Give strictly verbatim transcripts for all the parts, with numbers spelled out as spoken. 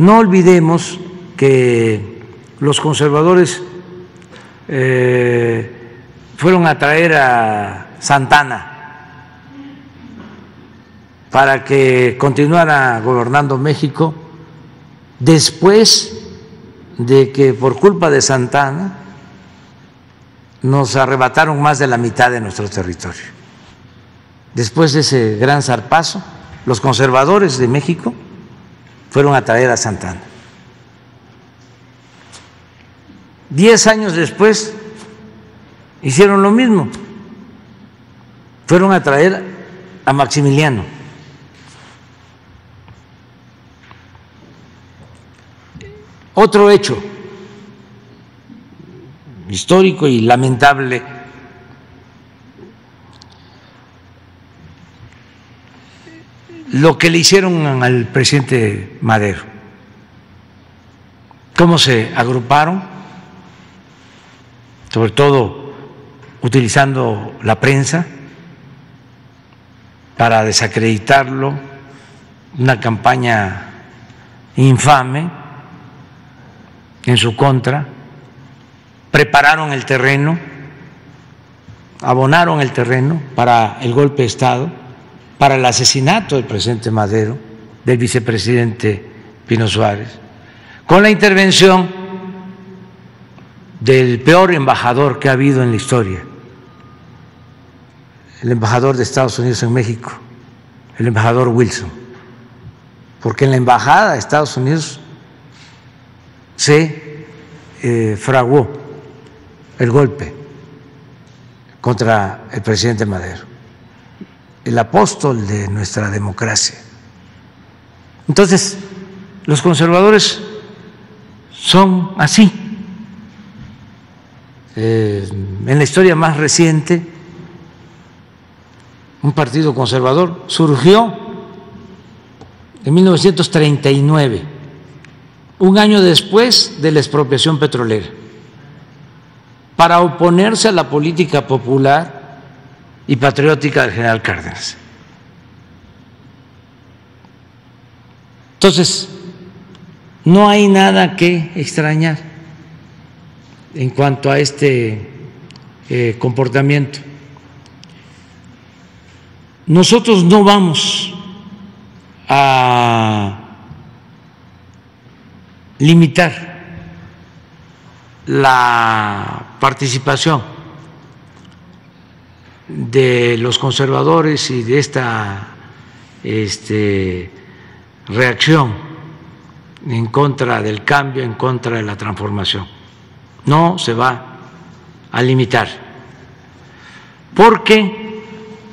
no olvidemos que los conservadores eh, fueron a traer a Santana para que continuara gobernando México después de que por culpa de Santana nos arrebataron más de la mitad de nuestro territorio. Después de ese gran zarpazo, los conservadores de México fueron a traer a Santana. Diez años después hicieron lo mismo, fueron a traer a Maximiliano. Otro hecho histórico y lamentable, lo que le hicieron al presidente Madero, cómo se agruparon, sobre todo utilizando la prensa para desacreditarlo, una campaña infame en su contra, prepararon el terreno, abonaron el terreno para el golpe de Estado, para el asesinato del presidente Madero, del vicepresidente Pino Suárez, con la intervención del peor embajador que ha habido en la historia, el embajador de Estados Unidos en México, el embajador Wilson, porque en la embajada de Estados Unidos se eh, fraguó el golpe contra el presidente Madero, el apóstol de nuestra democracia. Entonces, los conservadores son así. Eh, en la historia más reciente, un partido conservador surgió en mil novecientos treinta y nueve, un año después de la expropiación petrolera, para oponerse a la política popular y patriótica del general Cárdenas. Entonces, no hay nada que extrañar en cuanto a este eh, comportamiento. Nosotros no vamos a limitar la participación de los conservadores y de esta este, reacción en contra del cambio, en contra de la transformación. No se va a limitar, porque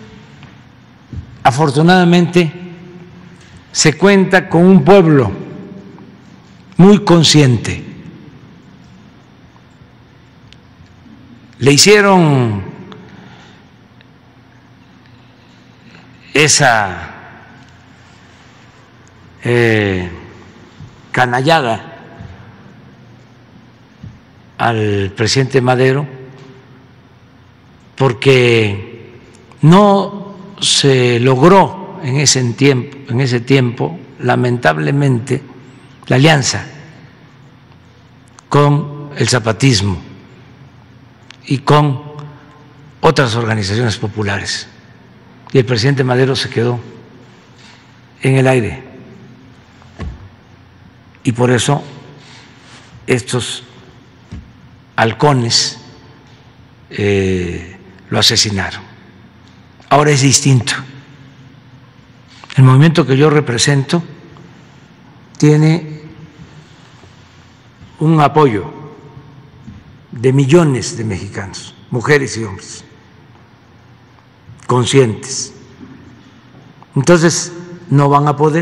afortunadamente se cuenta con un pueblo muy consciente. Le hicieron esa eh, canallada al presidente Madero porque no se logró en ese tiempo, en ese tiempo, lamentablemente, la alianza con el zapatismo y con otras organizaciones populares. Y el presidente Madero se quedó en el aire. Y por eso estos halcones eh, lo asesinaron. Ahora es distinto. El movimiento que yo represento tiene un apoyo de millones de mexicanos, mujeres y hombres, conscientes. Entonces, no van a poder.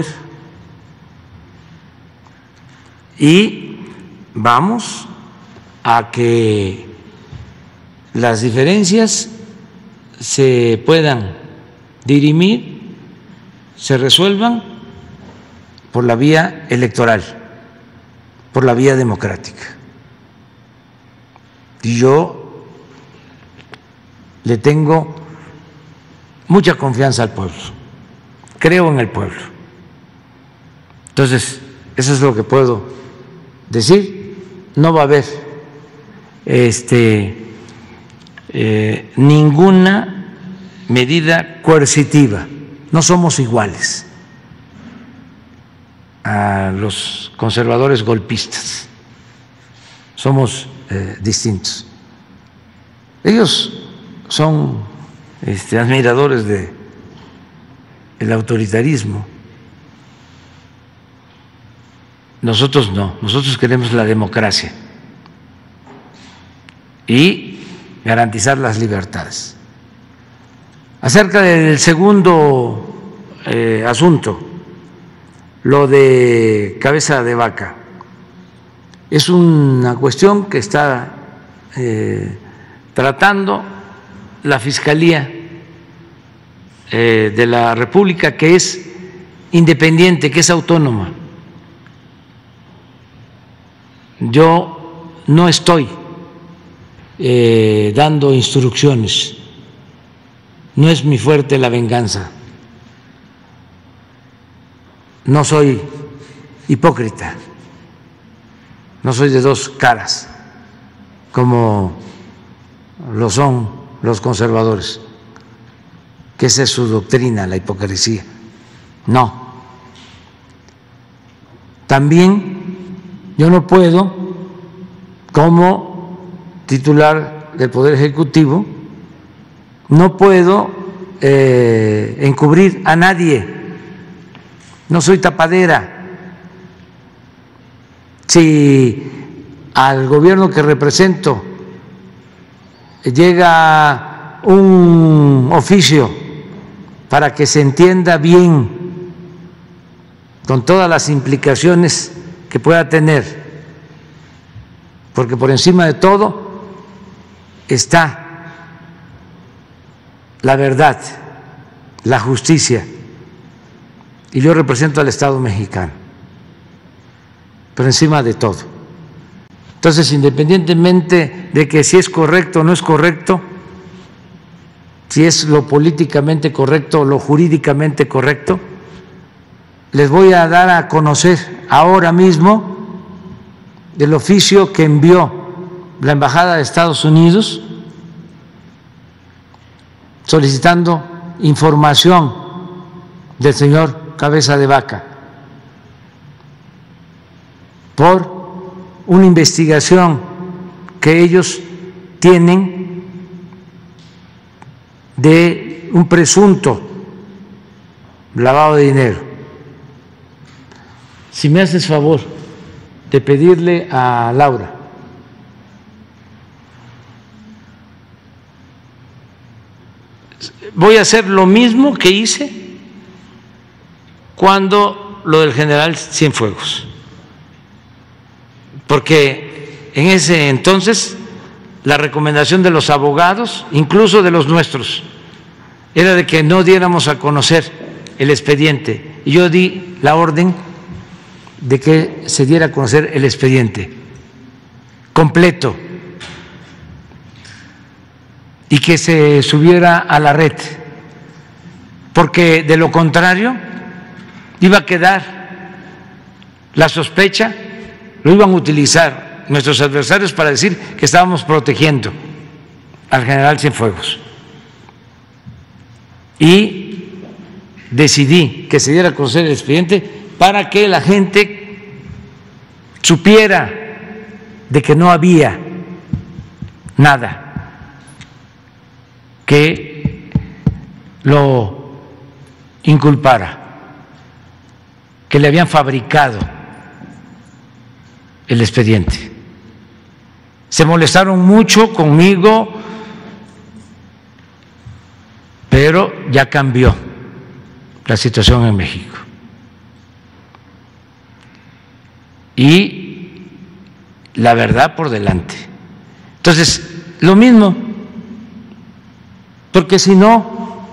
Y vamos a que las diferencias se puedan dirimir, se resuelvan por la vía electoral, por la vía democrática. Y yo le tengo mucha confianza al pueblo, creo en el pueblo. Entonces, Eso es lo que puedo decir. No va a haber este, eh, ninguna medida coercitiva. No somos iguales a los conservadores golpistas. Somos eh, distintos. Ellos son este, admiradores de el autoritarismo. Nosotros no, nosotros queremos la democracia y garantizar las libertades. Acerca del segundo eh, asunto, lo de cabeza de vaca, es una cuestión que está eh, tratando la Fiscalía eh, de la República, que es independiente, que es autónoma. Yo no estoy eh, dando instrucciones, no es mi fuerte la venganza, no soy hipócrita, no soy de dos caras como lo son los conservadores, que esa es su doctrina, la hipocresía. No. También yo no puedo, como titular del Poder Ejecutivo, no puedo eh, encubrir a nadie, no soy tapadera. Si al gobierno que represento llega un oficio para que se entienda bien, con todas las implicaciones que pueda tener, porque por encima de todo está la verdad, la justicia, y yo represento al Estado mexicano, por encima de todo. Entonces, independientemente de que si es correcto o no es correcto, si es lo políticamente correcto o lo jurídicamente correcto, les voy a dar a conocer ahora mismo el oficio que envió la Embajada de Estados Unidos solicitando información del señor Cabeza de Vaca por una investigación que ellos tienen de un presunto lavado de dinero. Si me haces favor de pedirle a Laura voy a hacer lo mismo que hice cuando lo del general Cienfuegos, porque en ese entonces la recomendación de los abogados, incluso de los nuestros, era de que no diéramos a conocer el expediente, y yo di la orden de que se diera a conocer el expediente completo y que se subiera a la red, porque de lo contrario iba a quedar la sospecha, lo iban a utilizar nuestros adversarios para decir que estábamos protegiendo al general Cienfuegos. Y decidí que se diera a conocer el expediente para que la gente supiera de que no había nada que lo inculpara, que le habían fabricado el expediente. Se molestaron mucho conmigo, pero ya cambió la situación en México. Y la verdad por delante. Entonces, lo mismo, porque si no,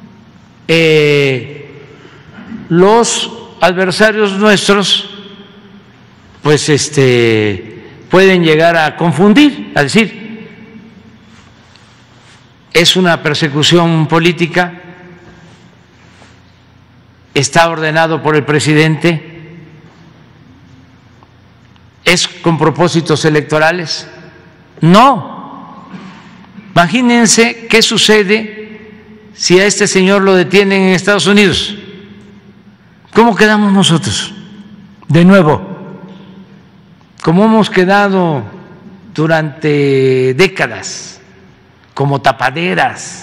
eh, los adversarios nuestros pues este pueden llegar a confundir, a decir, es una persecución política, está ordenado por el presidente, ¿Es con propósitos electorales? No. Imagínense qué sucede si a este señor lo detienen en Estados Unidos. ¿Cómo quedamos nosotros? De nuevo, como hemos quedado durante décadas, como tapaderas,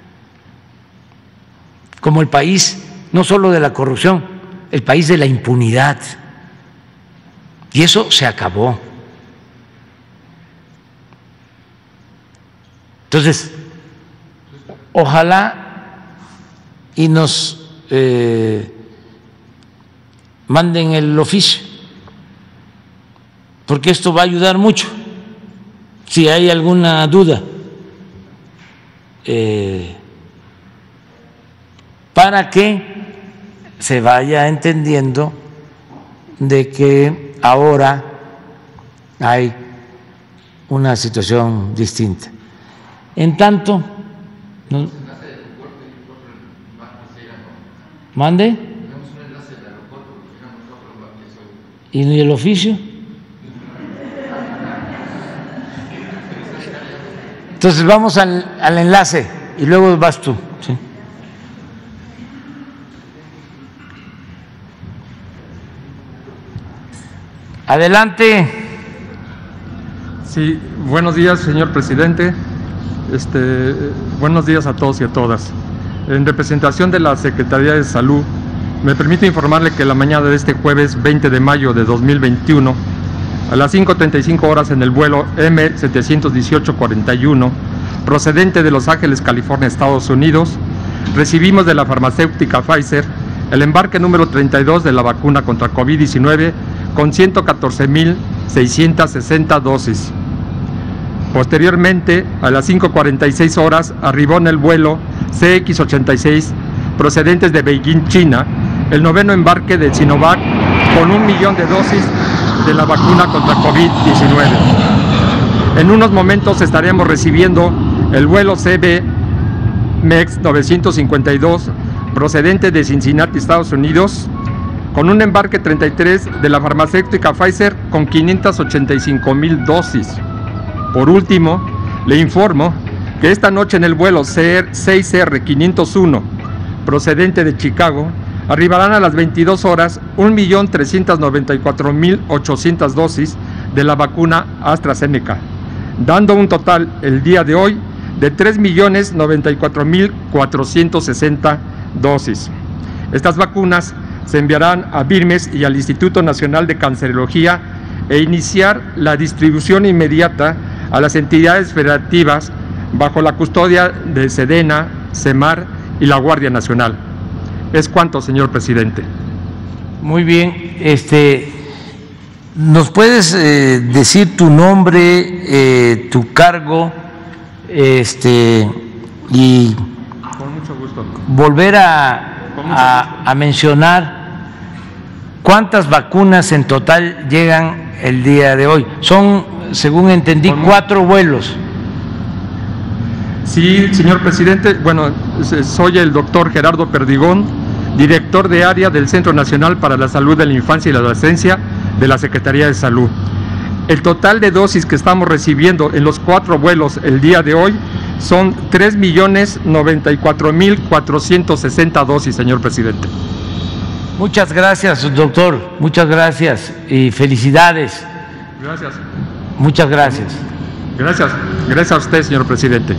como el país no solo de la corrupción, el país de la impunidad. Y eso se acabó. Entonces, ojalá y nos eh, manden el oficio, porque esto va a ayudar mucho. Si hay alguna duda, eh, para que se vaya entendiendo de que ahora hay una situación distinta. En tanto, ¿no? ¿Mande? ¿Y el oficio? Entonces vamos al, al enlace y luego vas tú. ¿Sí? Adelante. Sí, buenos días, señor presidente. Este, buenos días a todos y a todas. En representación de la Secretaría de Salud, me permito informarle que la mañana de este jueves veinte de mayo de dos mil veintiuno, a las cinco treinta y cinco horas en el vuelo M setecientos dieciocho cuarenta y uno, procedente de Los Ángeles, California, Estados Unidos, recibimos de la farmacéutica Pfizer el embarque número treinta y dos de la vacuna contra COVID diecinueve con ciento catorce mil seiscientas sesenta dosis. Posteriormente, a las cinco cuarenta y seis horas, arribó en el vuelo C X ochenta y seis, procedentes de Beijing, China, el noveno embarque de Sinovac con un millón de dosis de la vacuna contra COVID diecinueve. En unos momentos estaremos recibiendo el vuelo C B M E X novecientos cincuenta y dos, procedente de Cincinnati, Estados Unidos, con un embarque treinta y tres de la farmacéutica Pfizer con quinientas ochenta y cinco mil dosis. Por último, le informo que esta noche en el vuelo seis R quinientos uno, procedente de Chicago, arribarán a las veintidós horas un millón trescientas noventa y cuatro mil ochocientas dosis de la vacuna AstraZeneca, dando un total el día de hoy de tres millones noventa y cuatro mil cuatrocientas sesenta dosis. Estas vacunas se enviarán a Birmes y al Instituto Nacional de Cancerología e iniciar la distribución inmediata a las entidades federativas bajo la custodia de Sedena, Semar y la Guardia Nacional. Es cuanto, señor presidente. Muy bien. Este, ¿nos puedes eh, decir tu nombre, eh, tu cargo, este, y Con mucho gusto. volver a, a, a mencionar cuántas vacunas en total llegan el día de hoy? Son, según entendí, Con... cuatro vuelos. Sí, señor presidente. Bueno, soy el doctor Gerardo Perdigón, director de área del Centro Nacional para la Salud de la Infancia y la Adolescencia de la Secretaría de Salud. El total de dosis que estamos recibiendo en los cuatro vuelos el día de hoy son tres millones noventa y cuatro mil cuatrocientas sesenta dosis, señor presidente. Muchas gracias, doctor. Muchas gracias y felicidades. Gracias. Muchas gracias. Gracias. Gracias a usted, señor presidente.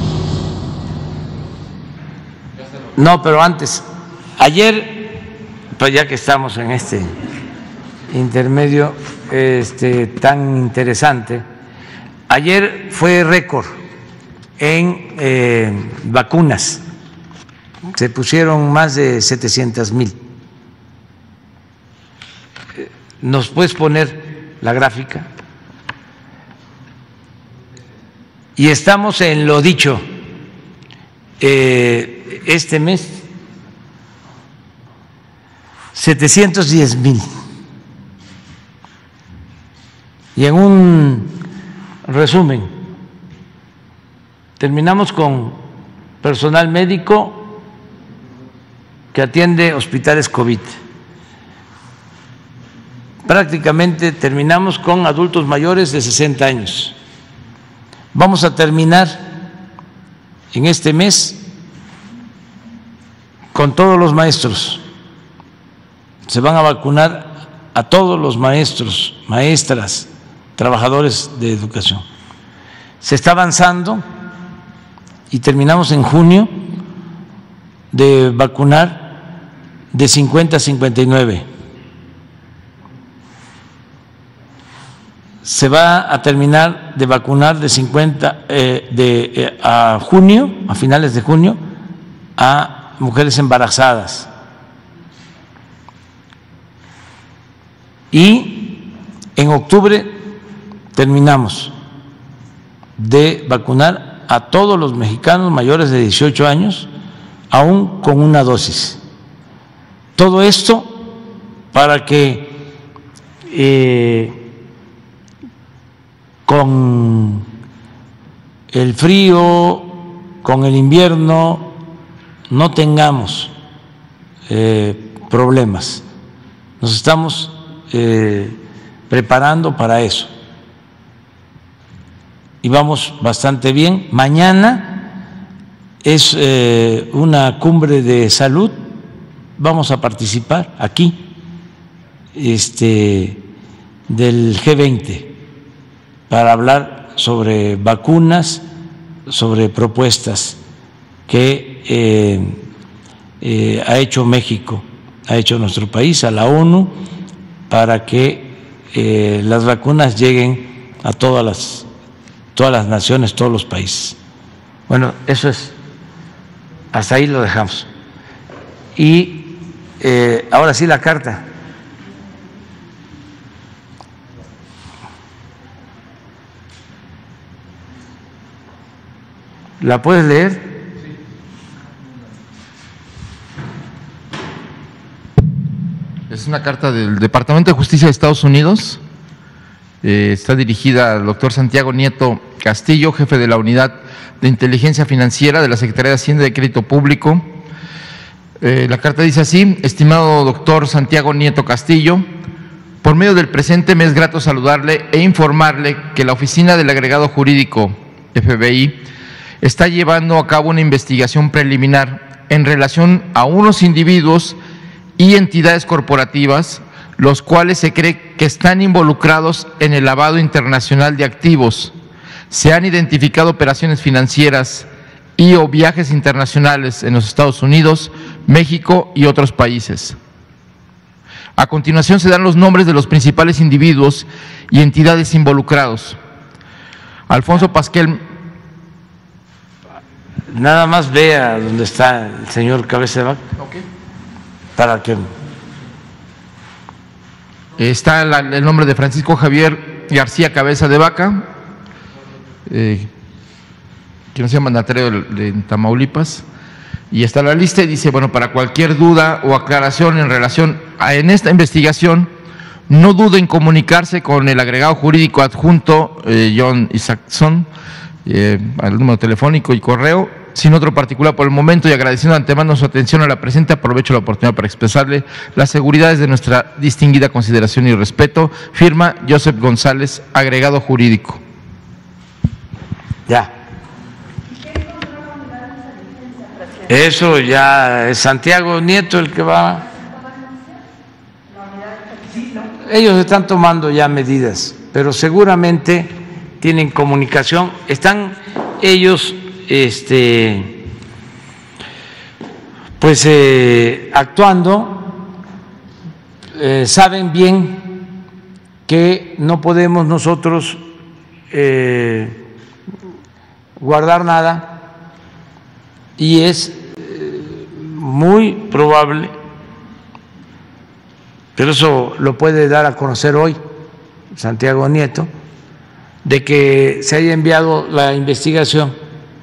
No, pero antes, ayer, pues ya que estamos en este intermedio este, tan interesante, ayer fue récord en eh, vacunas. Se pusieron más de setecientas mil. ¿Nos puedes poner la gráfica? Y estamos en lo dicho. Eh, este mes, setecientos diez mil. Y en un resumen, terminamos con personal médico que atiende hospitales COVID, prácticamente terminamos con adultos mayores de sesenta años. Vamos a terminar en este mes con todos los maestros. Se van a vacunar a todos los maestros, maestras, trabajadores de educación. Se está avanzando y terminamos en junio de vacunar de cincuenta a cincuenta y nueve. Se va a terminar de vacunar de cincuenta eh, de eh, a junio, a finales de junio, a mujeres embarazadas. Y en octubre terminamos de vacunar a todos los mexicanos mayores de dieciocho años, aún con una dosis. Todo esto para que eh, con el frío, con el invierno, no tengamos eh, problemas. Nos estamos eh, preparando para eso. Y vamos bastante bien. Mañana es eh, una cumbre de salud. Vamos a participar aquí, este, del G veinte, para hablar sobre vacunas, sobre propuestas que eh, eh, ha hecho México, ha hecho nuestro país, a la ONU, para que eh, las vacunas lleguen a todas las, todas las naciones, todos los países. Bueno, eso es, hasta ahí lo dejamos. Y eh, ahora sí la carta. ¿La puedes leer? Es una carta del Departamento de Justicia de Estados Unidos. Eh, está dirigida al doctor Santiago Nieto Castillo, jefe de la Unidad de Inteligencia Financiera de la Secretaría de Hacienda y Crédito Público. Eh, la carta dice así: estimado doctor Santiago Nieto Castillo, por medio del presente me es grato saludarle e informarle que la Oficina del Agregado Jurídico, F B I, está llevando a cabo una investigación preliminar en relación a unos individuos y entidades corporativas, los cuales se cree que están involucrados en el lavado internacional de activos. Se han identificado operaciones financieras y o viajes internacionales en los Estados Unidos, México y otros países. A continuación se dan los nombres de los principales individuos y entidades involucrados. Alfonso Pasquel. Nada más vea dónde está el señor Cabeza de Vaca. Okay. Para que… Está la, el nombre de Francisco Javier García Cabeza de Vaca, eh, que no sea mandatario de, de Tamaulipas, y está la lista y dice, bueno, para cualquier duda o aclaración en relación a en esta investigación, no dude en comunicarse con el agregado jurídico adjunto, eh, John Isaacson, eh, al número telefónico y correo, sin otro particular por el momento, y agradeciendo de antemano su atención a la presente, aprovecho la oportunidad para expresarle las seguridades de nuestra distinguida consideración y respeto. Firma Joseph González, agregado jurídico. Ya. Eso ya es Santiago Nieto el que va. Ellos están tomando ya medidas, pero seguramente tienen comunicación. Están ellos este, pues eh, actuando, eh, saben bien que no podemos nosotros eh, guardar nada y es eh, muy probable, pero eso lo puede dar a conocer hoy Santiago Nieto, de que se haya enviado la investigación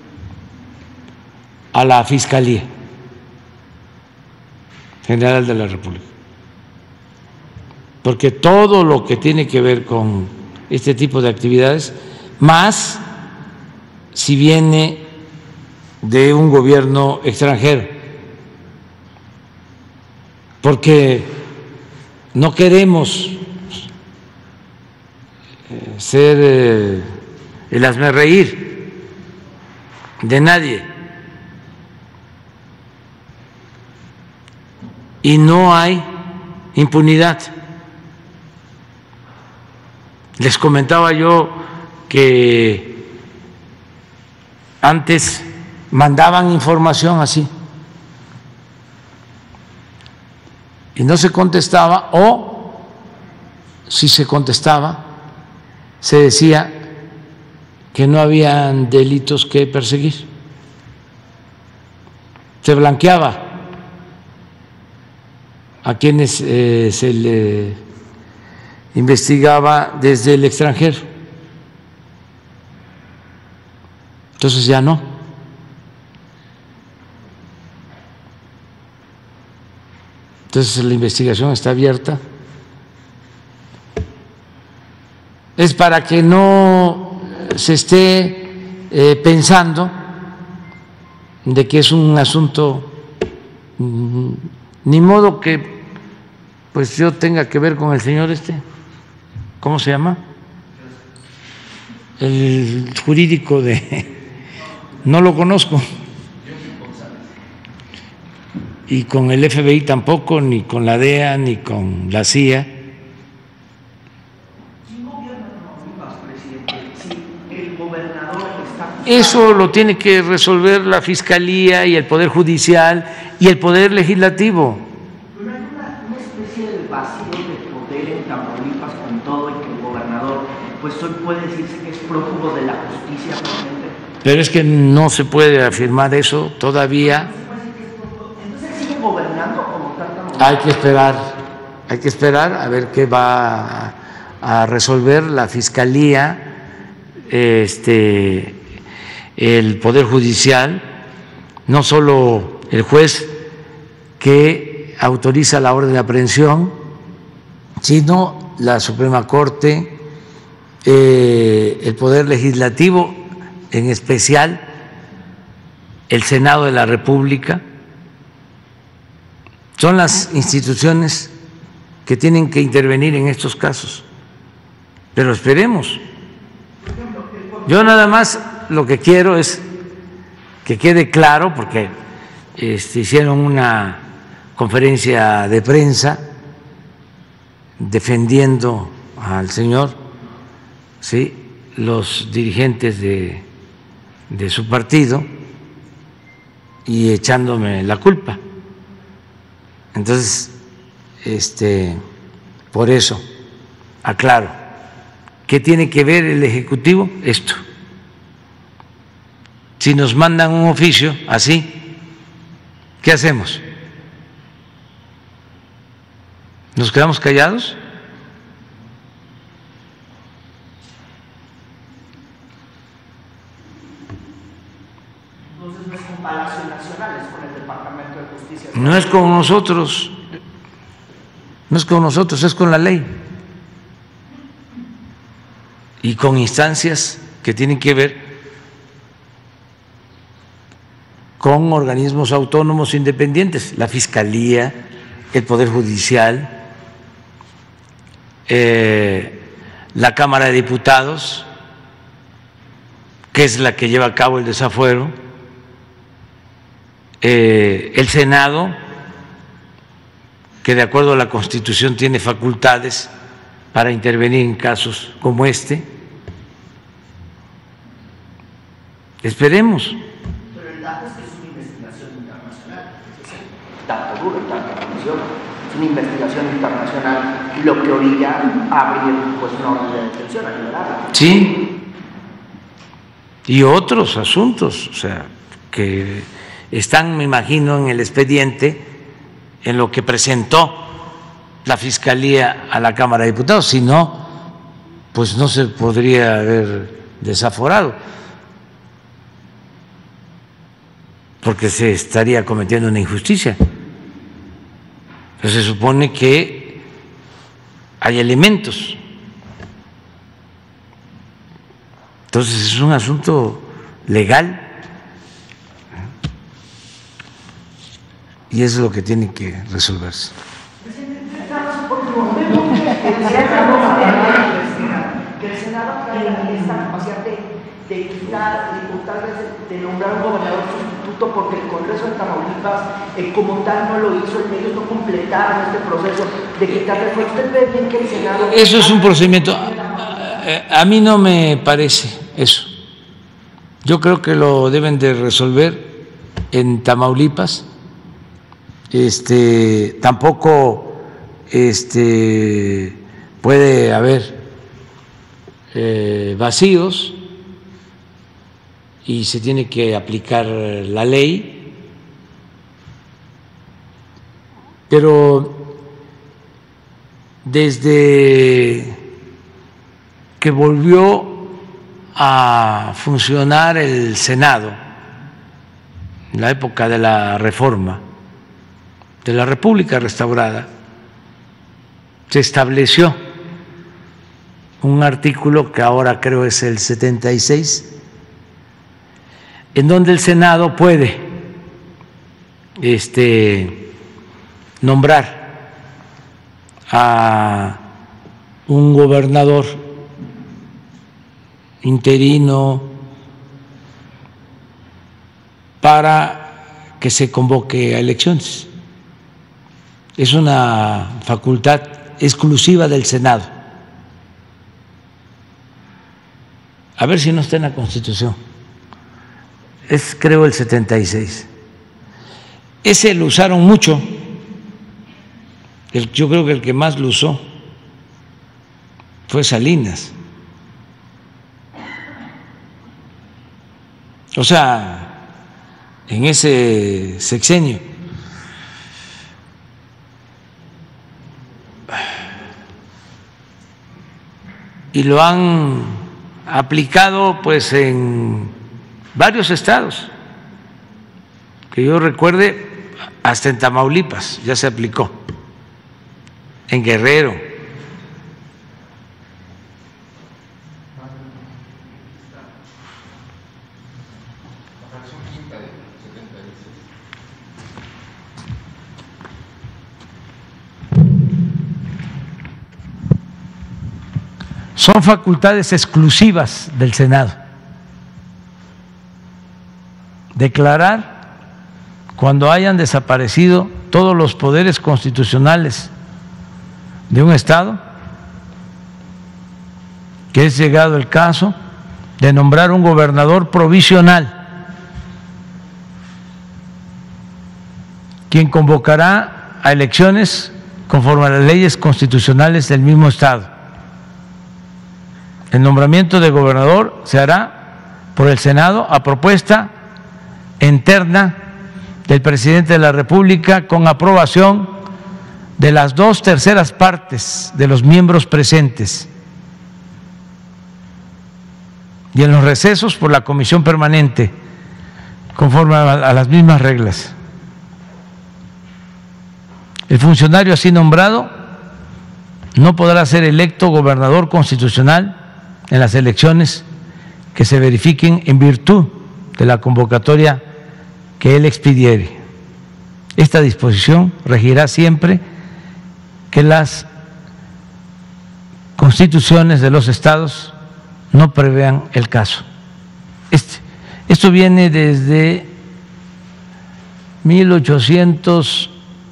a la Fiscalía General de la República, porque todo lo que tiene que ver con este tipo de actividades, más si viene de un gobierno extranjero, porque no queremos eh, ser eh, el hazmerreír de nadie. Y no hay impunidad. Les comentaba yo que antes mandaban información así y no se contestaba, o si se contestaba se decía que no habían delitos que perseguir, se blanqueaba a quienes eh, se le investigaba desde el extranjero. Entonces ya no. Entonces la investigación está abierta. Es para que no se esté eh, pensando de que es un asunto, mm, ni modo que pues yo tenga que ver con el señor este, ¿cómo se llama? El jurídico de... No lo conozco. Y con el F B I tampoco, ni con la D E A, ni con la C I A. Eso lo tiene que resolver la Fiscalía y el Poder Judicial y el Poder Legislativo. Pero hay una, una especie de vacío de poder en Tamaulipas con todo, y que el gobernador, pues hoy puede decirse que es prófugo de la justicia, presidente. Pero es que no se puede afirmar eso todavía. Entonces sigue gobernando como tal. Hay que esperar, hay que esperar a ver qué va a resolver la Fiscalía, este, el Poder Judicial, no solo el juez que autoriza la orden de aprehensión, sino la Suprema Corte, eh, el Poder Legislativo, en especial el Senado de la República. Son las instituciones que tienen que intervenir en estos casos, pero esperemos. Yo nada más lo que quiero es que quede claro, porque este, hicieron una conferencia de prensa defendiendo al señor, ¿sí?, los dirigentes de, de su partido y echándome la culpa. Entonces, este, por eso aclaro, ¿qué tiene que ver el Ejecutivo? Esto. Si nos mandan un oficio así, ¿qué hacemos? ¿Nos quedamos callados? Entonces no es con Palacio Nacional, es con el Departamento de Justicia. No es con nosotros, no es con nosotros, es con la ley y con instancias que tienen que ver con organismos autónomos independientes, la Fiscalía, el Poder Judicial, eh, la Cámara de Diputados, que es la que lleva a cabo el desafuero, eh, el Senado, que de acuerdo a la Constitución tiene facultades para intervenir en casos como este. Esperemos. Pero el dato es que es una investigación internacional, es dato duro, dato funciona. Es una investigación internacional, lo que orilla a abrir pues una orden de detención, a liberarla. Sí, y otros asuntos, o sea, que están, me imagino, en el expediente, en lo que presentó la Fiscalía a la Cámara de Diputados. Si no, pues no se podría haber desaforado, porque se estaría cometiendo una injusticia. Pero se supone que hay elementos. Entonces es un asunto legal y eso es lo que tiene que resolverse. Que el Senado trae esa capacidad de, de quitar, de, tal vez de, de nombrar un gobernador sustituto porque el Congreso de Tamaulipas, eh, como tal, no lo hizo, ellos no completaron este proceso de quitarle fuerza. ¿Usted ve bien que el Senado... Eso es un procedimiento... A, a mí no me parece eso. Yo creo que lo deben de resolver en Tamaulipas. Este, tampoco este, puede haber eh, vacíos y se tiene que aplicar la ley, pero desde que volvió a funcionar el Senado en la época de la Reforma de la República restaurada, se estableció un artículo que ahora creo es el setenta y seis, en donde el Senado puede este, nombrar a un gobernador interino para que se convoque a elecciones. Es una facultad exclusiva del Senado. A ver si no está en la Constitución. Es, creo, el setenta y seis. Ese lo usaron mucho. El, yo creo que el que más lo usó fue Salinas. O sea, en ese sexenio. Y lo han aplicado pues en varios estados, que yo recuerde, hasta en Tamaulipas ya se aplicó, en Guerrero. Son facultades exclusivas del Senado. Declarar cuando hayan desaparecido todos los poderes constitucionales de un Estado, que es llegado el caso de nombrar un gobernador provisional, quien convocará a elecciones conforme a las leyes constitucionales del mismo Estado. El nombramiento de gobernador se hará por el Senado a propuesta interna del presidente de la República con aprobación de las dos terceras partes de los miembros presentes y en los recesos por la comisión permanente conforme a las mismas reglas. El funcionario así nombrado no podrá ser electo gobernador constitucional en las elecciones que se verifiquen en virtud de la convocatoria que él expidiere. Esta disposición regirá siempre que las constituciones de los estados no prevean el caso. Este, esto viene desde mil ochocientos,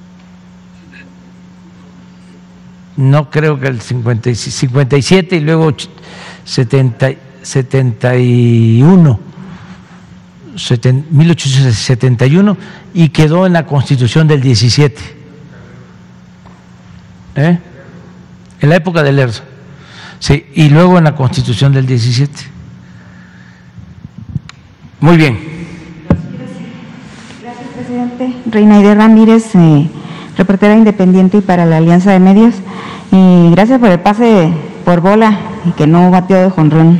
no creo que el cincuenta y siete y luego setenta, setenta y uno, mil ochocientos setenta y uno, y quedó en la Constitución del diecisiete, ¿eh? En la época de Lerdo, sí, y luego en la Constitución del diecisiete. Muy bien. Gracias, presidente. Reinaide Ramírez, eh, reportera independiente y para la Alianza de Medios. Y gracias por el pase por bola y que no batió de jonrón.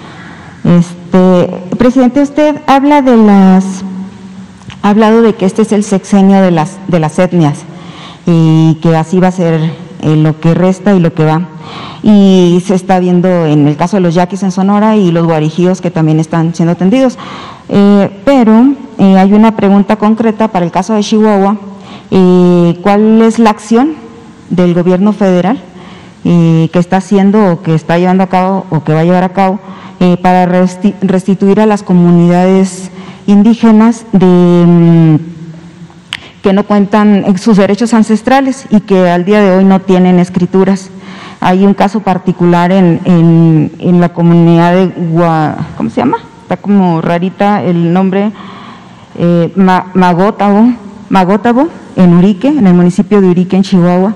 Este, presidente, usted habla de las, ha hablado de que este es el sexenio de las de las etnias y que así va a ser eh, lo que resta y lo que va. Y se está viendo en el caso de los yaquis en Sonora y los guarijíos que también están siendo atendidos. Eh, pero eh, hay una pregunta concreta para el caso de Chihuahua. Eh, ¿Cuál es la acción del gobierno federal eh, que está haciendo o que está llevando a cabo o que va a llevar a cabo eh, para resti restituir a las comunidades indígenas de, que no cuentan sus derechos ancestrales y que al día de hoy no tienen escrituras. Hay un caso particular en, en, en la comunidad de Gua, ¿cómo se llama? Está como rarita el nombre, eh, Magótabo, Magótabo, en Urique, en el municipio de Urique, en Chihuahua,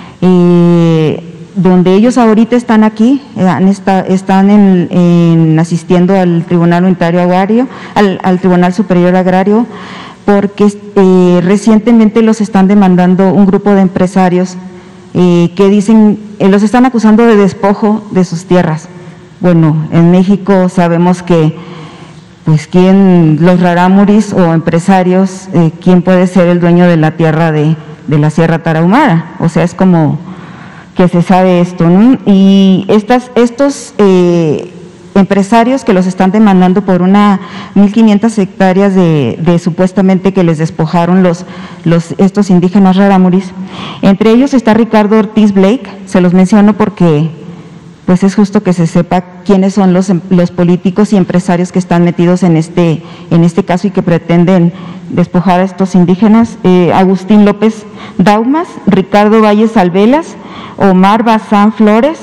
eh, donde ellos ahorita están aquí, eh, está, están en, en asistiendo al Tribunal Unitario Agrario, al, al Tribunal Superior Agrario, porque eh, recientemente los están demandando un grupo de empresarios eh, que dicen, eh, los están acusando de despojo de sus tierras. Bueno, en México sabemos que pues quién, los rarámuris o empresarios, eh, quién puede ser el dueño de la tierra de, de la Sierra Tarahumara, o sea, es como que se sabe esto, ¿no? Y estas, estos eh, empresarios que los están demandando por una mil quinientas hectáreas de, de supuestamente que les despojaron los, los, estos indígenas rarámuris, entre ellos está Ricardo Ortiz Blake, se los menciono porque pues es justo que se sepa quiénes son los, los políticos y empresarios que están metidos en este, en este caso y que pretenden despojar a estos indígenas. Eh, Agustín López Daumas, Ricardo Valles Alvelas, Omar Bazán Flores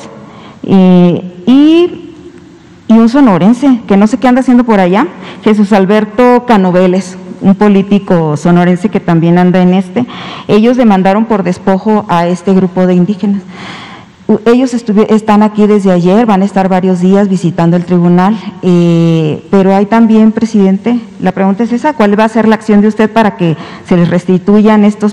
eh, y, y un sonorense, que no sé qué anda haciendo por allá, Jesús Alberto Canoveles, un político sonorense que también anda en este. Ellos demandaron por despojo a este grupo de indígenas. Ellos están aquí desde ayer, van a estar varios días visitando el tribunal, eh, pero hay también, presidente, la pregunta es esa, ¿cuál va a ser la acción de usted para que se les restituyan estos,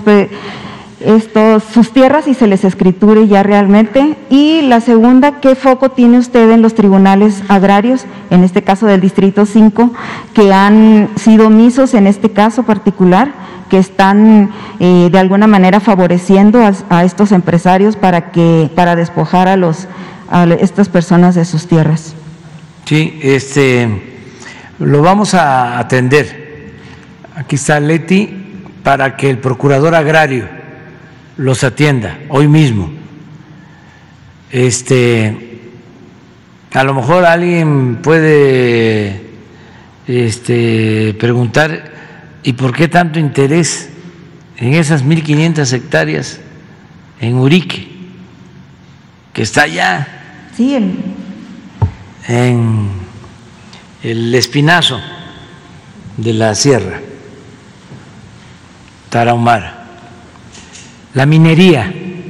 estos, sus tierras y se les escriture ya realmente? Y la segunda, ¿qué foco tiene usted en los tribunales agrarios, en este caso del Distrito cinco, que han sido omisos en este caso particular, que están eh, de alguna manera favoreciendo a, a estos empresarios para que para despojar a los a estas personas de sus tierras? Sí, este lo vamos a atender. Aquí está Leti para que el procurador agrario los atienda hoy mismo. Este a lo mejor alguien puede este preguntar, ¿y por qué tanto interés en esas mil quinientas hectáreas en Urique, que está allá sí, el... en el espinazo de la Sierra Tarahumara? La minería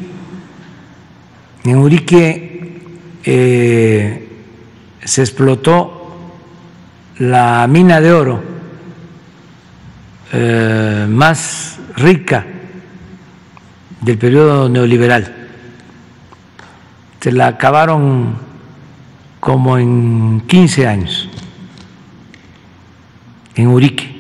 en Urique, eh, se explotó la mina de oro Eh, más rica del periodo neoliberal. Se la acabaron como en quince años en Urique.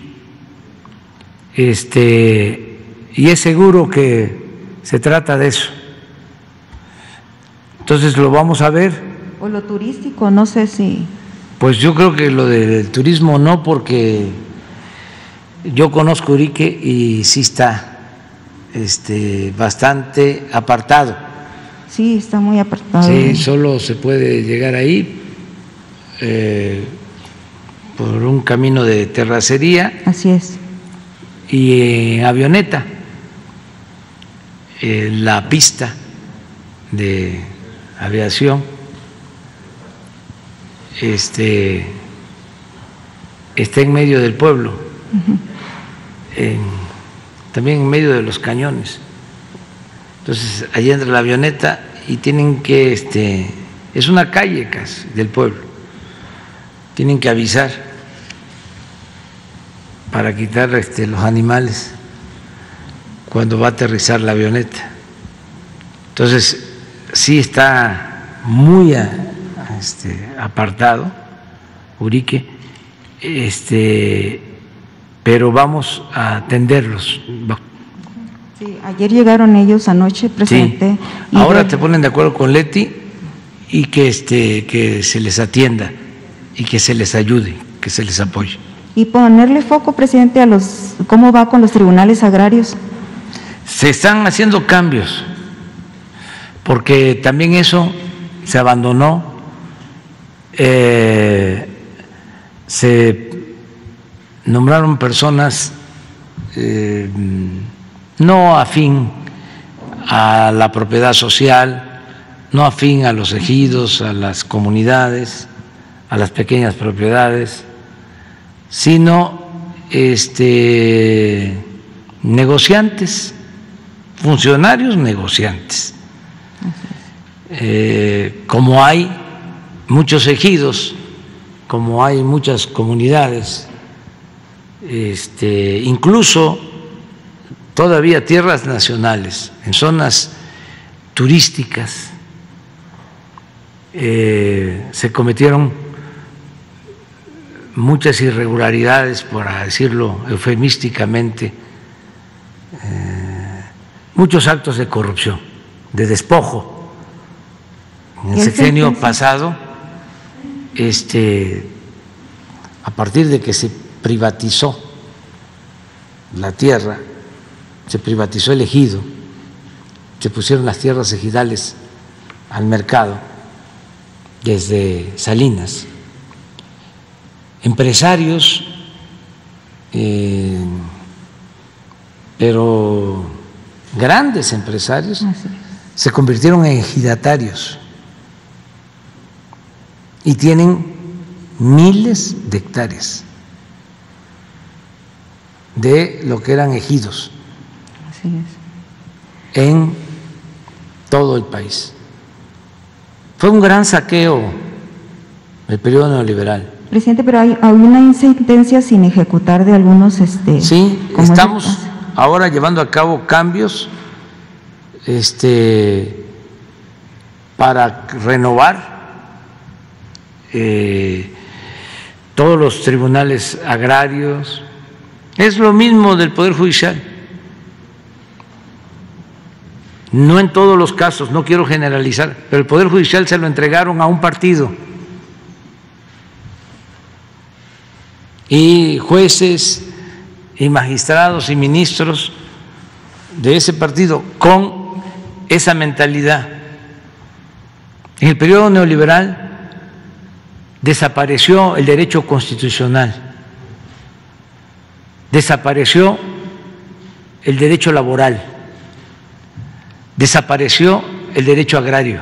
Este, y es seguro que se trata de eso. Entonces lo vamos a ver. O lo turístico, no sé si. Pues yo creo que lo del turismo no, porque yo conozco Urique y sí está este, bastante apartado. Sí, está muy apartado. Sí, solo se puede llegar ahí eh, por un camino de terracería. Así es. Y en avioneta, eh, la pista de aviación este, está en medio del pueblo. Uh-huh. En, también en medio de los cañones. Entonces, allí entra la avioneta y tienen que, este, es una calle casi del pueblo, tienen que avisar para quitar este, los animales cuando va a aterrizar la avioneta. Entonces, sí está muy a, a este, apartado Urique, este pero vamos a atenderlos. Sí, ayer llegaron ellos anoche, presidente. Sí. Ahora de... te ponen de acuerdo con Leti y que este que se les atienda y que se les ayude, que se les apoye. Y ponerle foco, presidente, a los cómo va con los tribunales agrarios. Se están haciendo cambios, porque también eso se abandonó, eh, se nombraron personas eh, no afín a la propiedad social, no afín a los ejidos, a las comunidades, a las pequeñas propiedades, sino este, negociantes, funcionarios negociantes. Eh, como hay muchos ejidos, como hay muchas comunidades, este, incluso todavía tierras nacionales, en zonas turísticas, eh, se cometieron muchas irregularidades, por decirlo eufemísticamente, eh, muchos actos de corrupción, de despojo. En el sexenio pasado, este, a partir de que se privatizó la tierra, se privatizó el ejido, se pusieron las tierras ejidales al mercado desde Salinas. Empresarios, eh, pero grandes empresarios, se convirtieron en ejidatarios y tienen miles de hectáreas de lo que eran ejidos. Así es. En todo el país. Fue un gran saqueo el periodo neoliberal. Presidente, pero hay, hay una sentencia sin ejecutar de algunos… Este, sí, estamos ahora llevando a cabo cambios este, para renovar eh, todos los tribunales agrarios. Es lo mismo del Poder Judicial. No en todos los casos, no quiero generalizar, pero el Poder Judicial se lo entregaron a un partido. Y jueces y magistrados y ministros de ese partido con esa mentalidad. En el periodo neoliberal desapareció el derecho constitucional, desapareció el derecho laboral, desapareció el derecho agrario.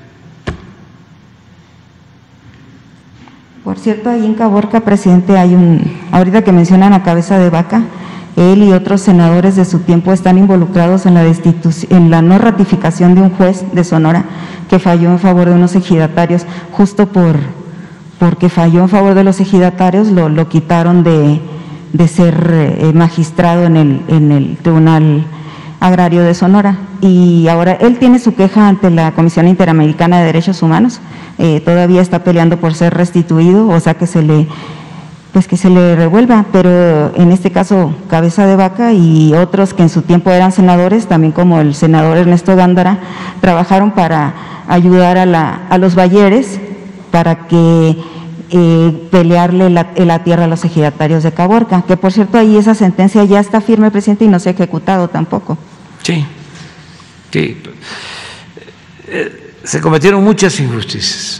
Por cierto, ahí en Caborca, presidente, hay un, ahorita que mencionan a Cabeza de Vaca, él y otros senadores de su tiempo están involucrados en la destitución, en la no ratificación de un juez de Sonora que falló en favor de unos ejidatarios. Justo por porque falló en favor de los ejidatarios, lo, lo quitaron de, de ser eh, magistrado en el, en el Tribunal Agrario de Sonora. Y ahora él tiene su queja ante la Comisión Interamericana de Derechos Humanos, eh, todavía está peleando por ser restituido, o sea que se le pues que se le revuelva, pero en este caso Cabeza de Vaca y otros que en su tiempo eran senadores, también como el senador Ernesto Gándara, trabajaron para ayudar a, la, a los bayeres para que eh, pelearle la, la tierra a los ejidatarios de Caborca, que por cierto ahí esa sentencia ya está firme, presidente, y no se ha ejecutado tampoco. Sí, sí. Eh, se cometieron muchas injusticias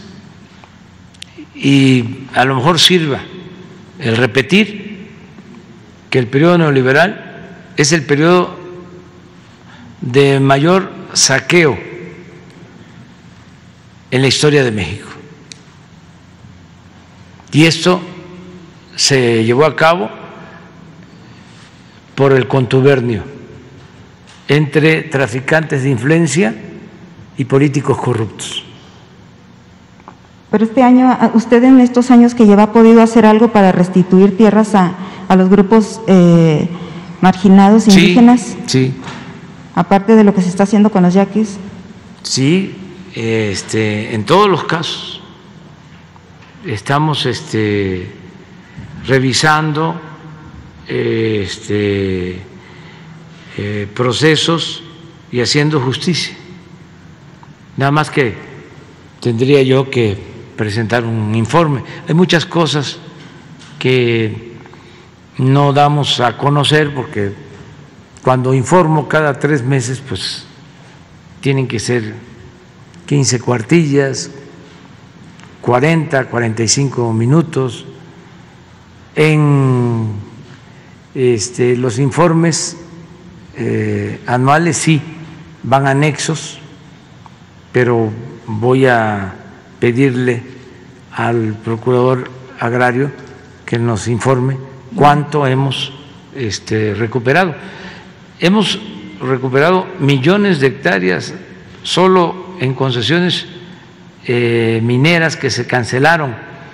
y a lo mejor sirva el repetir que el periodo neoliberal es el periodo de mayor saqueo en la historia de México. Y esto se llevó a cabo por el contubernio entre traficantes de influencia y políticos corruptos. Pero este año, ¿usted en estos años que lleva ha podido hacer algo para restituir tierras a, a los grupos eh, marginados indígenas? Sí, sí. Aparte de lo que se está haciendo con los yaquis. Sí, este, en todos los casos estamos este, revisando este, eh, procesos y haciendo justicia. Nada más que tendría yo que presentar un informe. Hay muchas cosas que no damos a conocer porque cuando informo cada tres meses, pues tienen que ser quince cuartillas, cuarenta, cuarenta y cinco minutos. En este, los informes eh, anuales sí van anexos, pero voy a pedirle al procurador agrario que nos informe cuánto hemos este, recuperado. Hemos recuperado millones de hectáreas solo en concesiones eh, mineras que se cancelaron,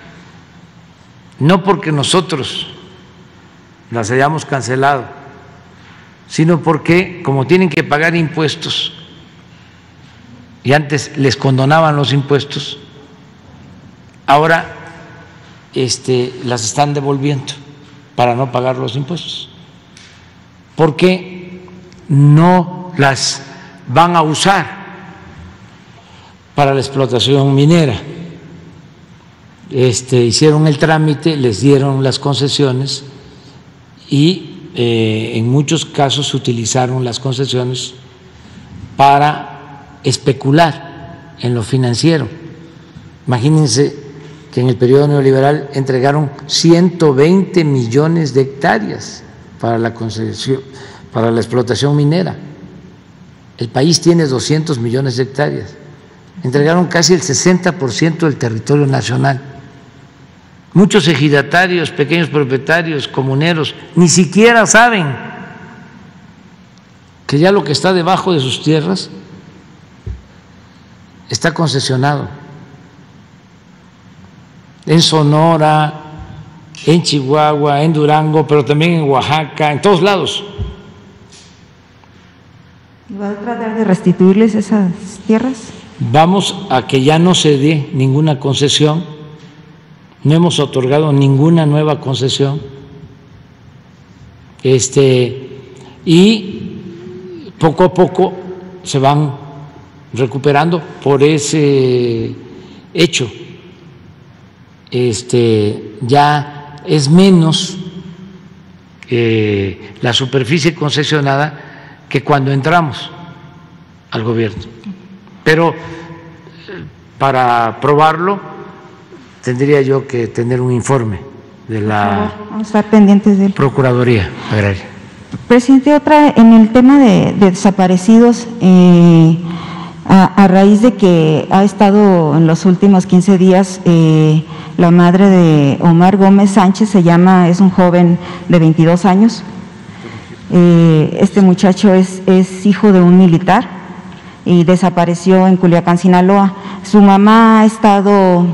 no porque nosotros las hayamos cancelado, sino porque como tienen que pagar impuestos y antes les condonaban los impuestos, ahora este, las están devolviendo para no pagar los impuestos, porque no las van a usar para la explotación minera. Este, hicieron el trámite, les dieron las concesiones y eh, en muchos casos utilizaron las concesiones para especular en lo financiero. Imagínense que en el periodo neoliberal entregaron ciento veinte millones de hectáreas para la concesión, para la explotación minera. El país tiene doscientos millones de hectáreas. Entregaron casi el sesenta por ciento del territorio nacional. Muchos ejidatarios, pequeños propietarios, comuneros, ni siquiera saben que ya lo que está debajo de sus tierras está concesionado. En Sonora, en Chihuahua, en Durango, pero también en Oaxaca, en todos lados. ¿Va a tratar de restituirles esas tierras? Vamos a que ya no se dé ninguna concesión, no hemos otorgado ninguna nueva concesión, este, y poco a poco se van recuperando por ese hecho. Este, ya es menos eh, la superficie concesionada que cuando entramos al gobierno. Pero para probarlo tendría yo que tener un informe de la Vamos a estar pendientes de él. Procuraduría Agraria. Presidente, otra en el tema de, de desaparecidos, eh, a, a raíz de que ha estado en los últimos quince días eh, la madre de Omar Gómez Sánchez, se llama, es un joven de veintidós años. Eh, este muchacho es, es hijo de un militar y desapareció en Culiacán, Sinaloa. Su mamá ha estado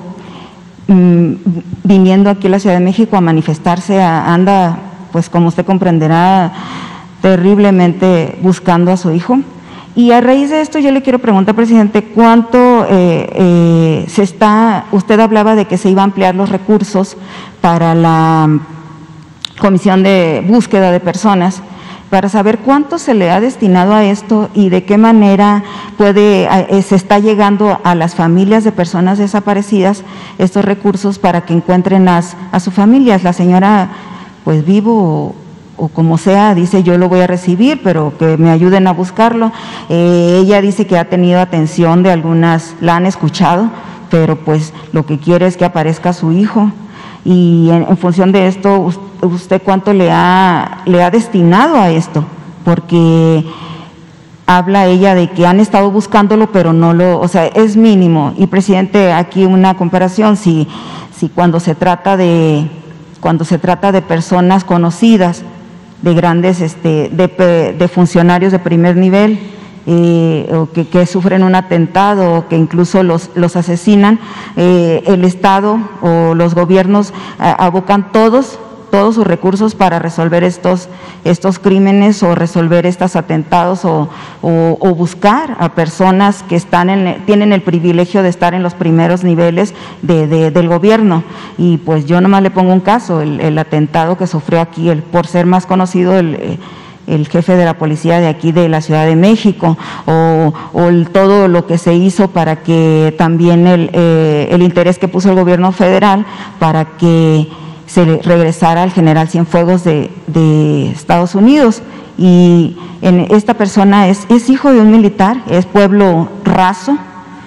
mmm, viniendo aquí a la Ciudad de México a manifestarse, a, anda, pues como usted comprenderá, terriblemente buscando a su hijo. Y a raíz de esto yo le quiero preguntar, presidente, ¿cuánto eh, eh, se está, usted hablaba de que se iba a ampliar los recursos para la Comisión de Búsqueda de Personas, para saber cuánto se le ha destinado a esto y de qué manera puede, eh, se está llegando a las familias de personas desaparecidas estos recursos para que encuentren a, a sus familias? La señora, pues vivo o, o como sea, dice yo lo voy a recibir, pero que me ayuden a buscarlo. Eh, ella dice que ha tenido atención de algunas, la han escuchado, pero pues lo que quiere es que aparezca su hijo. Y en, en función de esto, ¿usted cuánto le ha, le ha destinado a esto? Porque habla ella de que han estado buscándolo, pero no lo, o sea, es mínimo. Y presidente, aquí una comparación, si, si cuando se trata de, cuando se trata de personas conocidas, de grandes, este, de, de funcionarios de primer nivel, Eh, o que, que sufren un atentado o que incluso los, los asesinan, eh, el Estado o los gobiernos eh, abocan todos, todos sus recursos para resolver estos, estos crímenes o resolver estos atentados o, o, o buscar a personas que están en, tienen el privilegio de estar en los primeros niveles de, de, del gobierno. Y pues yo nomás le pongo un caso, el, el atentado que sufrió aquí, el, por ser más conocido, el eh, el jefe de la policía de aquí de la Ciudad de México, o, o el, todo lo que se hizo para que también el, eh, el interés que puso el gobierno federal para que se regresara al general Cienfuegos de, de Estados Unidos. Y en, esta persona es, es hijo de un militar, es pueblo raso,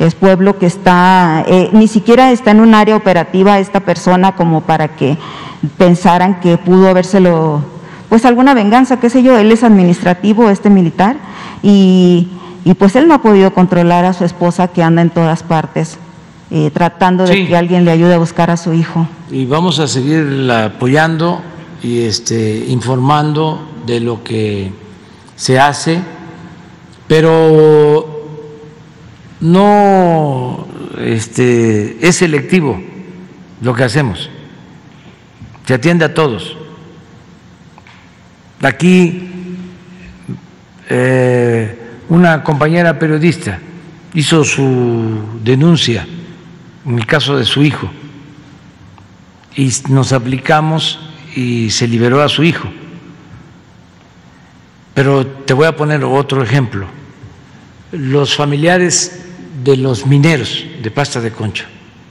es pueblo que está, eh, ni siquiera está en un área operativa esta persona como para que pensaran que pudo habérselo, pues alguna venganza, qué sé yo. Él es administrativo, este militar, y, y pues él no ha podido controlar a su esposa que anda en todas partes, eh, tratando de sí. que alguien le ayude a buscar a su hijo. Y vamos a seguir apoyando y este, informando de lo que se hace, pero no este, es selectivo lo que hacemos, se atiende a todos. Aquí eh, una compañera periodista hizo su denuncia en el caso de su hijo y nos aplicamos y se liberó a su hijo. Pero te voy a poner otro ejemplo. Los familiares de los mineros de Pasta de Concho,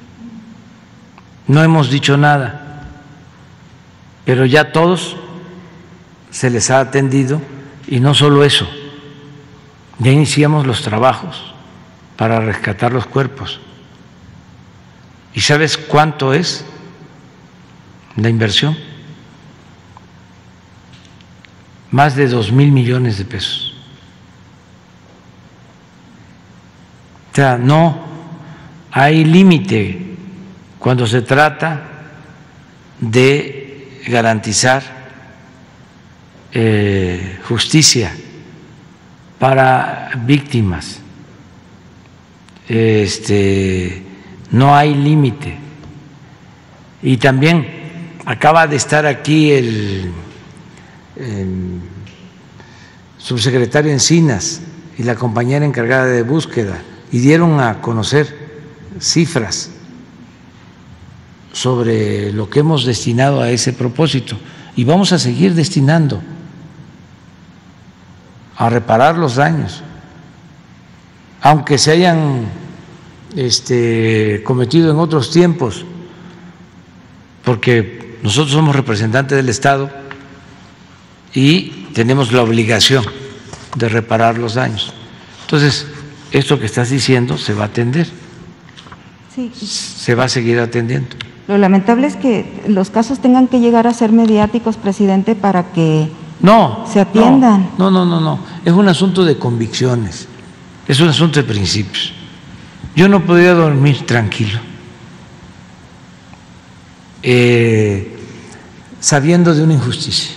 no hemos dicho nada, pero ya todos se les ha atendido, y no solo eso, ya iniciamos los trabajos para rescatar los cuerpos. ¿Y sabes cuánto es la inversión? Más de dos mil millones de pesos. O sea, no hay límite cuando se trata de garantizar eh, justicia para víctimas. Este, no hay límite. Y también acaba de estar aquí el, el subsecretario Encinas y la compañera encargada de búsqueda, y dieron a conocer cifras sobre lo que hemos destinado a ese propósito, y vamos a seguir destinando a reparar los daños, aunque se hayan este, cometido en otros tiempos, porque nosotros somos representantes del Estado y tenemos la obligación de reparar los daños. Entonces, esto que estás diciendo se va a atender, sí. Se va a seguir atendiendo. Lo lamentable es que los casos tengan que llegar a ser mediáticos, presidente, para que no, se atiendan. No, no, no, no, es un asunto de convicciones, es un asunto de principios. Yo no podía dormir tranquilo eh, sabiendo de una injusticia.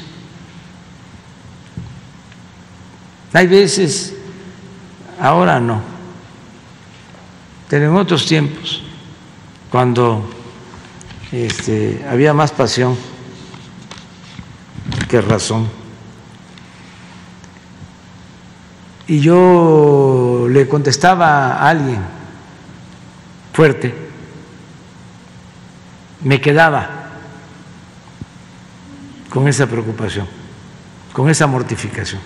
Hay veces, ahora no, pero en otros tiempos, cuando este, había más pasión que razón, y yo le contestaba a alguien fuerte, me quedaba con esa preocupación, con esa mortificación.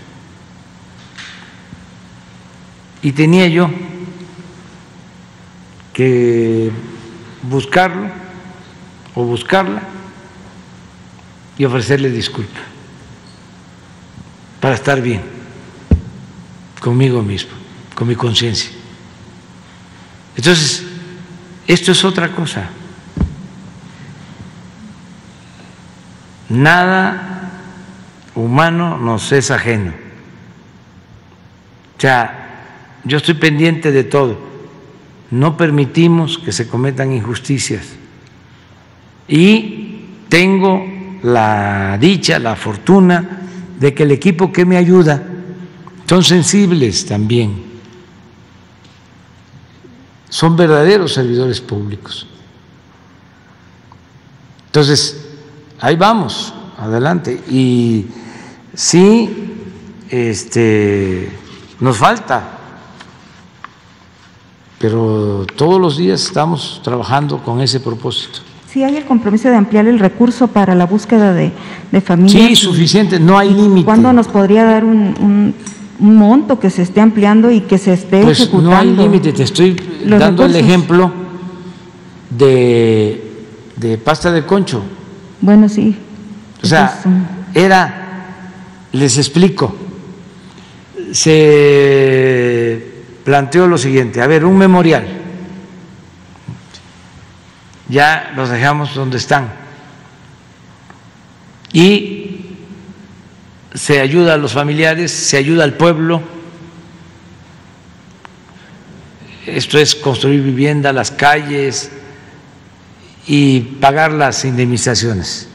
Y tenía yo que buscarlo o buscarla y ofrecerle disculpas para estar bien conmigo mismo, con mi conciencia. Entonces, esto es otra cosa. Nada humano nos es ajeno. O sea, yo estoy pendiente de todo. No permitimos que se cometan injusticias. Y tengo la dicha, la fortuna de que el equipo que me ayuda son sensibles también. Son verdaderos servidores públicos. Entonces, ahí vamos, adelante. Y sí, este, nos falta, pero todos los días estamos trabajando con ese propósito. Sí, hay el compromiso de ampliar el recurso para la búsqueda de, de familias. Sí, suficiente, no hay límite. ¿Cuándo nos podría dar un, un, un monto que se esté ampliando y que se esté pues ejecutando? No hay límite, te estoy Los dando recursos. el ejemplo de, de Pasta de Concho. Bueno, sí. O sea, era, les explico, se planteó lo siguiente: a ver, un memorial ya los dejamos donde están. Y se ayuda a los familiares, se ayuda al pueblo. Esto es construir vivienda, las calles y pagar las indemnizaciones.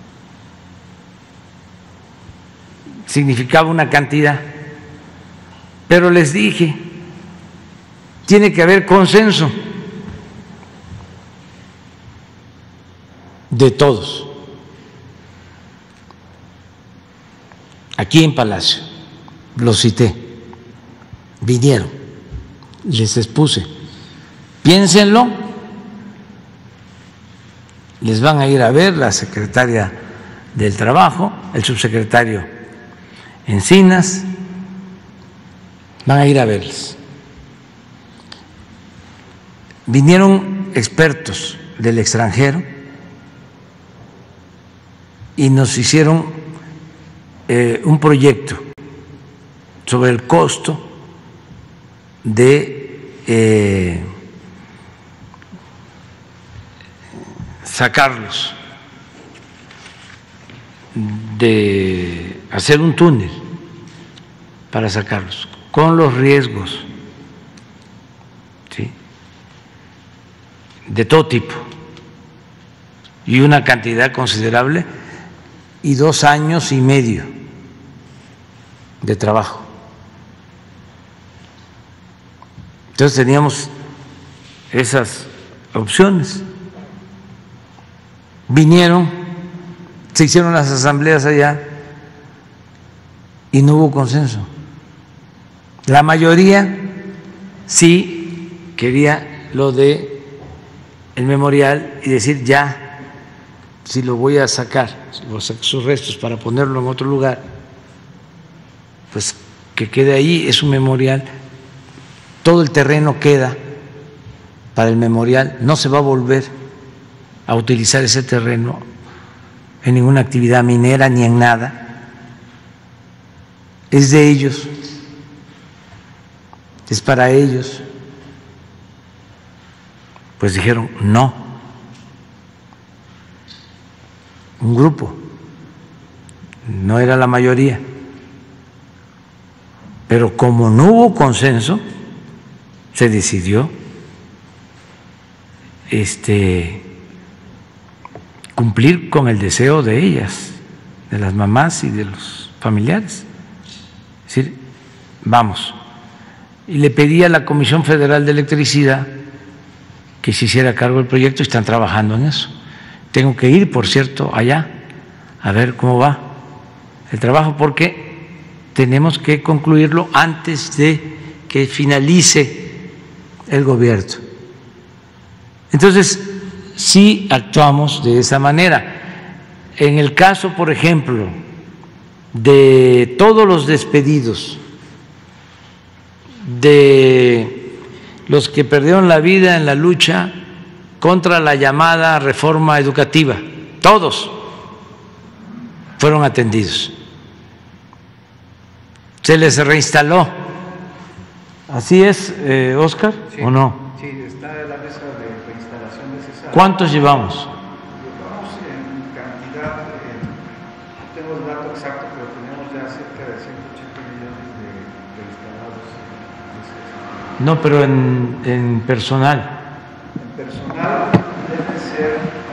Significaba una cantidad, pero les dije, tiene que haber consenso de todos. Aquí en Palacio, los cité, vinieron, les expuse, piénsenlo, les van a ir a ver la secretaria del Trabajo, el subsecretario Encinas, van a ir a verles. Vinieron expertos del extranjero y nos hicieron eh, un proyecto sobre el costo de eh, sacarlos, de hacer un túnel para sacarlos, con los riesgos, ¿sí?, de todo tipo, y una cantidad considerable, y dos años y medio de trabajo. Entonces teníamos esas opciones. Vinieron, se hicieron las asambleas allá y no hubo consenso. La mayoría sí quería lo de el memorial y decir, ya, si lo voy a sacar, sus restos para ponerlo en otro lugar, pues que quede ahí, es un memorial, todo el terreno queda para el memorial, no se va a volver a utilizar ese terreno en ninguna actividad minera ni en nada, es de ellos, es para ellos. Pues dijeron no, un grupo, no era la mayoría, pero como no hubo consenso, se decidió este cumplir con el deseo de ellas, de las mamás y de los familiares. Es decir, vamos. Y le pedí a la Comisión Federal de Electricidad que se hiciera cargo del proyecto y están trabajando en eso. Tengo que ir, por cierto, allá a ver cómo va el trabajo, porque tenemos que concluirlo antes de que finalice el gobierno. Entonces, sí actuamos de esa manera. En el caso, por ejemplo, de todos los despedidos, de los que perdieron la vida en la lucha contra la llamada reforma educativa, todos fueron atendidos. Se les reinstaló. ¿Así es, eh, Óscar, sí, o no? Sí, está en la mesa de reinstalación necesaria. ¿Cuántos llevamos? Llevamos en cantidad, eh, no tengo el dato exacto, pero tenemos ya cerca de ciento ochenta millones de reinstalados. No, pero en, en personal. En personal debe ser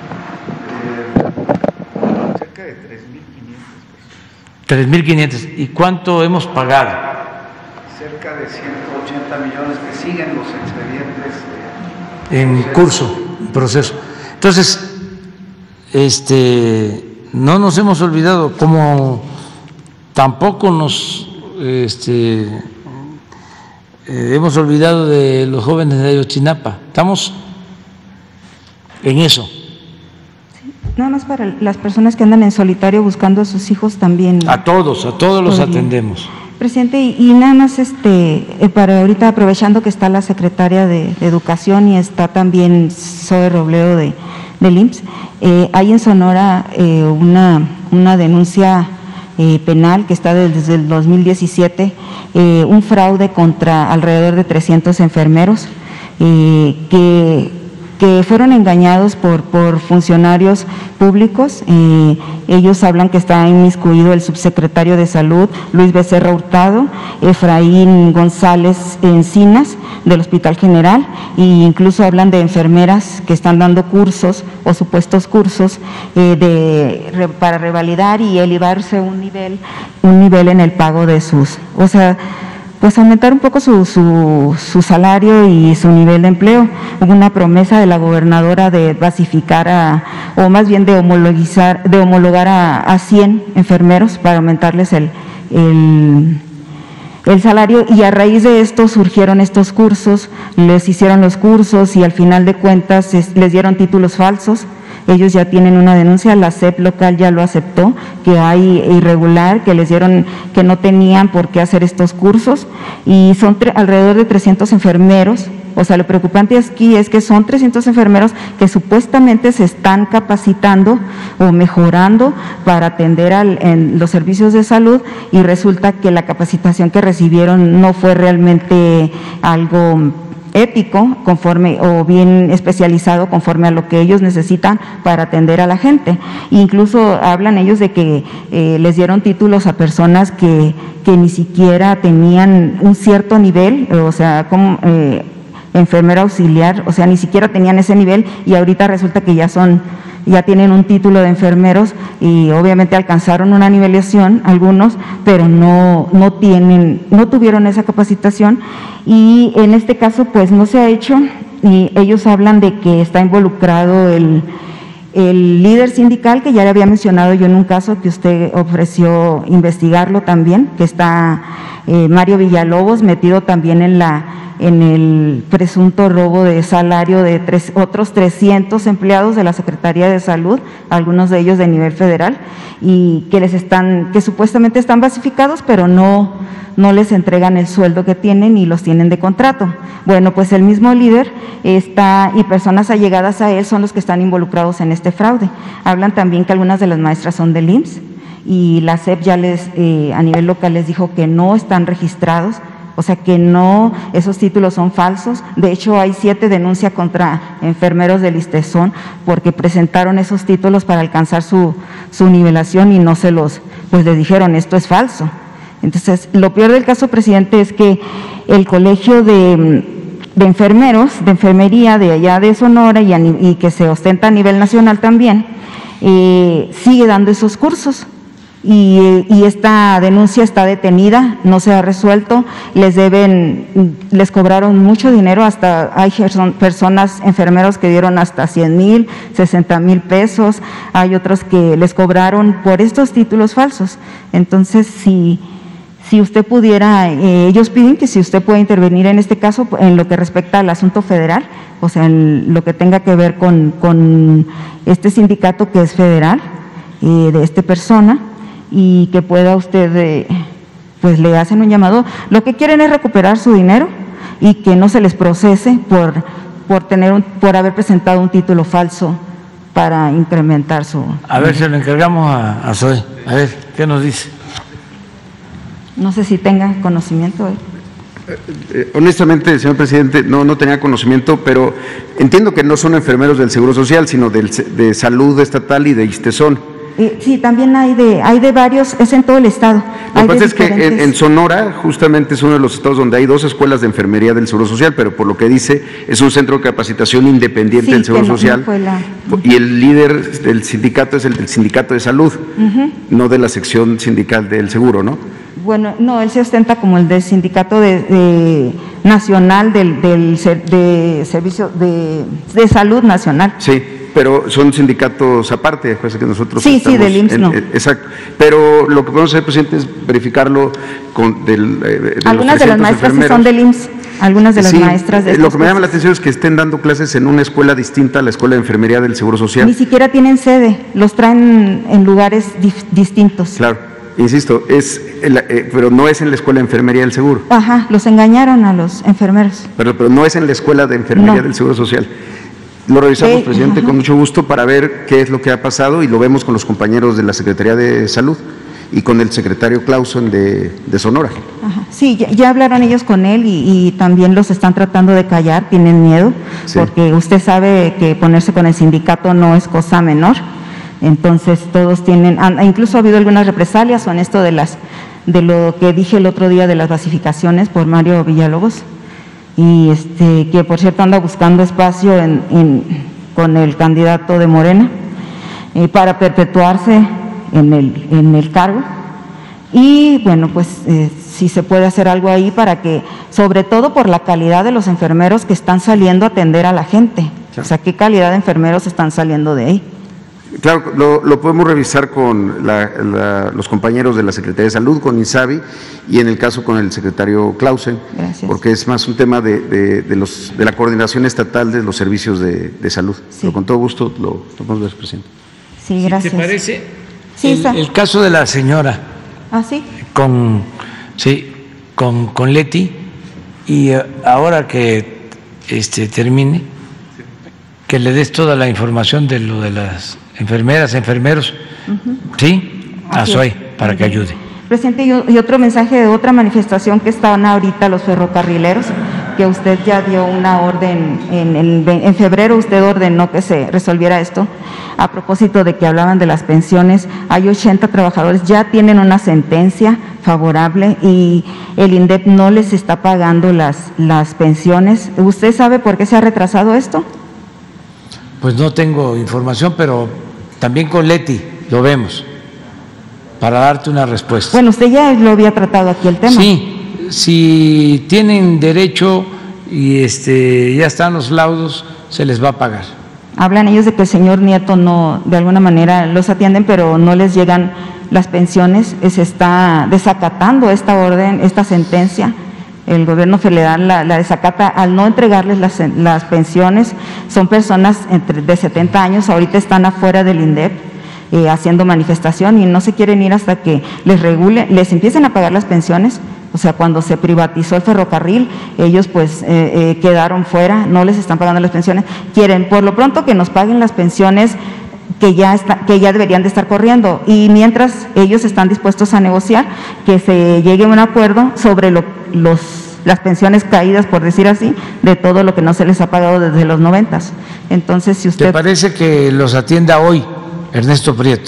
eh, cerca de tres mil quinientas personas. tres mil quinientos. ¿Y cuánto hemos pagado? Cerca de ciento ochenta millones que siguen los expedientes de En proceso. curso, en proceso. Entonces, este, no nos hemos olvidado, como tampoco nos este, eh, hemos olvidado de los jóvenes de Ayotzinapa. Estamos en eso. Nada más para las personas que andan en solitario buscando a sus hijos también. A todos, a todos los Podría. atendemos. Presidente, y, y nada más este, eh, para ahorita aprovechando que está la secretaria de, de Educación y está también Zoe Robledo de, del I M S S, eh, hay en Sonora eh, una, una denuncia eh, penal que está desde el dos mil diecisiete, eh, un fraude contra alrededor de trescientos enfermeros, eh, que, que fueron engañados por, por funcionarios públicos. Eh, ellos hablan que está inmiscuido el subsecretario de Salud, Luis Becerra Hurtado, Efraín González Encinas, del Hospital General, e incluso hablan de enfermeras que están dando cursos o supuestos cursos eh, de, para revalidar y elevarse un nivel, un nivel en el pago de sus, o sea, pues aumentar un poco su, su, su salario y su nivel de empleo. Hubo una promesa de la gobernadora de basificar a, o más bien de homologizar, de homologar a, a cien enfermeros para aumentarles el, el, el salario, y a raíz de esto surgieron estos cursos, les hicieron los cursos y al final de cuentas es, les dieron títulos falsos. Ellos ya tienen una denuncia, la S E P local ya lo aceptó, que hay irregular, que les dieron, que no tenían por qué hacer estos cursos, y son alrededor de trescientos enfermeros. O sea, lo preocupante aquí es que son trescientos enfermeros que supuestamente se están capacitando o mejorando para atender al, en los servicios de salud, y resulta que la capacitación que recibieron no fue realmente algo ético, conforme o bien especializado conforme a lo que ellos necesitan para atender a la gente. Incluso hablan ellos de que eh, les dieron títulos a personas que, que ni siquiera tenían un cierto nivel, o sea, como eh, enfermera auxiliar, o sea, ni siquiera tenían ese nivel, y ahorita resulta que ya son, ya tienen un título de enfermeros y obviamente alcanzaron una nivelación algunos, pero no, no tienen, no tuvieron esa capacitación, y en este caso pues no se ha hecho, y ellos hablan de que está involucrado el, el líder sindical, que ya le había mencionado yo en un caso que usted ofreció investigarlo también, que está eh, Mario Villalobos metido también en la en el presunto robo de salario de tres, otros trescientos empleados de la Secretaría de Salud, algunos de ellos de nivel federal, y que les están, que supuestamente están basificados, pero no, no les entregan el sueldo que tienen y los tienen de contrato. Bueno, pues el mismo líder está, y personas allegadas a él son los que están involucrados en este fraude. Hablan también que algunas de las maestras son del I M S S, y la S E P ya les, eh, a nivel local les dijo que no están registrados. O sea que no, esos títulos son falsos. De hecho, hay siete denuncias contra enfermeros del ISTESON porque presentaron esos títulos para alcanzar su, su nivelación y no se los, pues le dijeron, esto es falso. Entonces, lo peor del caso, presidente, es que el colegio de, de enfermeros, de enfermería de allá de Sonora y, a, y que se ostenta a nivel nacional también, eh, sigue dando esos cursos. Y, y esta denuncia está detenida, no se ha resuelto, les deben, les cobraron mucho dinero, hasta hay personas, enfermeros que dieron hasta cien mil, sesenta mil pesos, hay otros que les cobraron por estos títulos falsos. Entonces, si, si usted pudiera, eh, ellos piden que si usted puede intervenir en este caso en lo que respecta al asunto federal, o sea, en lo que tenga que ver con, con este sindicato que es federal, eh, de esta persona, y que pueda usted, eh, pues le hacen un llamado. Lo que quieren es recuperar su dinero y que no se les procese por, por, tener un, por haber presentado un título falso para incrementar su… A ver, se lo encargamos a, a Zoe. A ver, ¿qué nos dice? No sé si tenga conocimiento. ¿eh? Eh, eh, honestamente, señor presidente, no, no tenía conocimiento, pero entiendo que no son enfermeros del Seguro Social, sino del, de Salud Estatal y de ISTESON. Eh, sí, también hay de, hay de varios, es en todo el estado. Lo Hay que pasa de es que en, diferentes… en Sonora justamente es uno de los estados donde hay dos escuelas de enfermería del Seguro Social, pero por lo que dice es un centro de capacitación independiente Sí, del Seguro que no- no Social, fue la- y el líder del sindicato es el del Sindicato de Salud, Ujú. no de la sección sindical del Seguro, ¿no? Bueno, no, él se ostenta como el del sindicato de, de nacional del, del ser- de servicio de, de salud nacional. Sí, pero son sindicatos aparte, pues que nosotros Sí, sí, estamos del I M S S en- no. eh, exacto, pero lo que podemos hacer, presidente, es verificarlo con del, eh, de los Algunas de las trescientos maestras sí enfermeros. son del I M S S, algunas de las Sí, maestras de eh, lo estos que me llama la cursos. atención es que estén dando clases en una escuela distinta a la Escuela de Enfermería del Seguro Social. Ni siquiera tienen sede, los traen en lugares dif- distintos. Claro, insisto, es, el- eh, pero no es en la Escuela de Enfermería del Seguro, Ajá, los engañaron a los enfermeros. pero, pero no es en la Escuela de Enfermería No. del Seguro Social. Lo revisamos, Sí, presidente, ajá. con mucho gusto para ver qué es lo que ha pasado y lo vemos con los compañeros de la Secretaría de Salud. y con el secretario Clausen de, de Sonora. Ajá. Sí, ya, ya hablaron ellos con él y, y también los están tratando de callar, tienen miedo, sí. Porque usted sabe que ponerse con el sindicato no es cosa menor, entonces todos tienen, incluso ha habido algunas represalias en esto de las de lo que dije el otro día de las basificaciones por Mario Villalobos, y este que por cierto anda buscando espacio en, en, con el candidato de Morena eh, para perpetuarse en el, en el cargo. Y bueno, pues eh, si se puede hacer algo ahí para que, sobre todo por la calidad de los enfermeros que están saliendo a atender a la gente, o sea, qué calidad de enfermeros están saliendo de ahí. Claro, lo, lo podemos revisar con la, la, los compañeros de la Secretaría de Salud, con INSABI, y en el caso con el secretario Clausen, Gracias. Porque es más un tema de, de, de, los, de la coordinación estatal de los servicios de, de salud. Sí. Pero con todo gusto lo tomamos ver, presidente. Sí, gracias. ¿Te parece? Sí, el, el caso de la señora. ¿Ah, sí? Con, sí, con, con Leti, y ahora que este, termine, que le des toda la información de lo de las enfermeras, enfermeros, uh-huh. ¿Sí? A Zoe, para que ayude. Presidente, y otro mensaje de otra manifestación que estaban ahorita los ferrocarrileros, que usted ya dio una orden, en, el, en febrero usted ordenó que se resolviera esto, a propósito de que hablaban de las pensiones. Hay ochenta trabajadores, ya tienen una sentencia favorable y el INDEP no les está pagando las, las pensiones. ¿Usted sabe por qué se ha retrasado esto? Pues no tengo información, pero también con Leti lo vemos, para darte una respuesta. Bueno, usted ya lo había tratado aquí el tema. Sí, si tienen derecho y este ya están los laudos, se les va a pagar. Hablan ellos de que el señor Nieto no, de alguna manera los atienden, pero no les llegan las pensiones, se está desacatando esta orden, esta sentencia. El gobierno federal la, la desacata al no entregarles las, las pensiones. Son personas entre, de setenta años, ahorita están afuera del INDEP eh, haciendo manifestación y no se quieren ir hasta que les regule, les empiecen a pagar las pensiones. O sea, cuando se privatizó el ferrocarril, ellos pues eh, eh, quedaron fuera, no les están pagando las pensiones. Quieren por lo pronto que nos paguen las pensiones que ya, está, que ya deberían de estar corriendo, y mientras ellos están dispuestos a negociar, que se llegue a un acuerdo sobre lo, los, las pensiones caídas, por decir así, de todo lo que no se les ha pagado desde los noventas. Entonces, si usted… ¿Te parece que los atienda hoy Ernesto Prieto?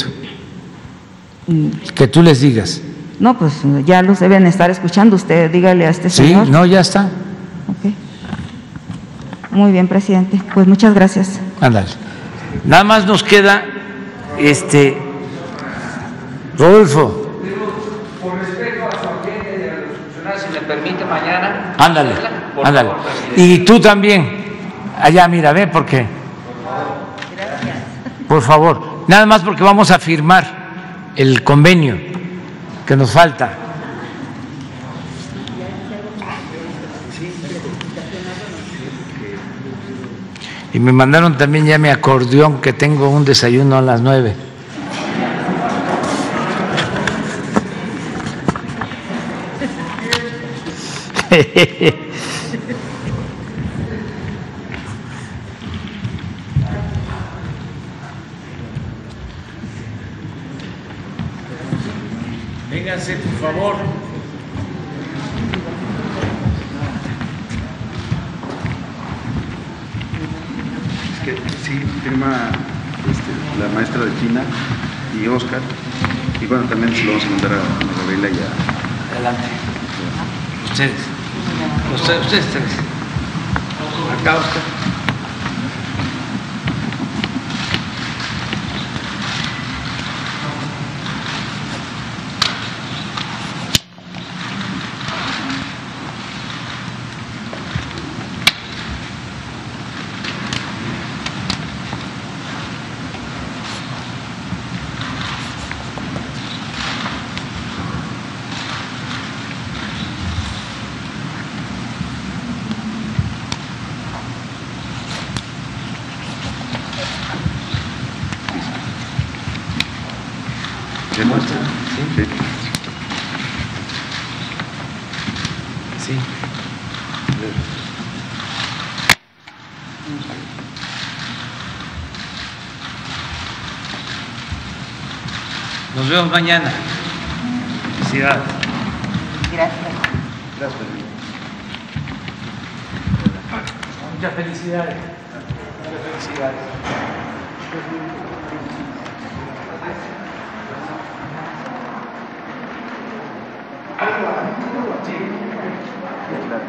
Que tú les digas. No, pues ya los deben estar escuchando, usted dígale a este señor. Sí, no, ya está. Ok. Muy bien, presidente, pues muchas gracias. Ándale. Nada más nos queda, este, Rodolfo. Con respecto a su agente de los funcionarios, si me permite, mañana. Ándale, ándale. Y tú también. Allá, mira, ve, porque. Gracias. Por favor. Nada más porque vamos a firmar el convenio que nos falta. Y me mandaron también ya mi acordeón, que tengo un desayuno a las nueve. Vénganse, por favor. Que sí, firma este, la maestra de China y Oscar, y bueno, también se lo vamos a mandar a Maravilla y a… Adelante. Ustedes. Ustedes, ustedes tres. Acá, Oscar. ¿Se muestra? Sí. Sí. Nos vemos mañana. Felicidades. Gracias. Gracias. Muchas felicidades. Muchas felicidades.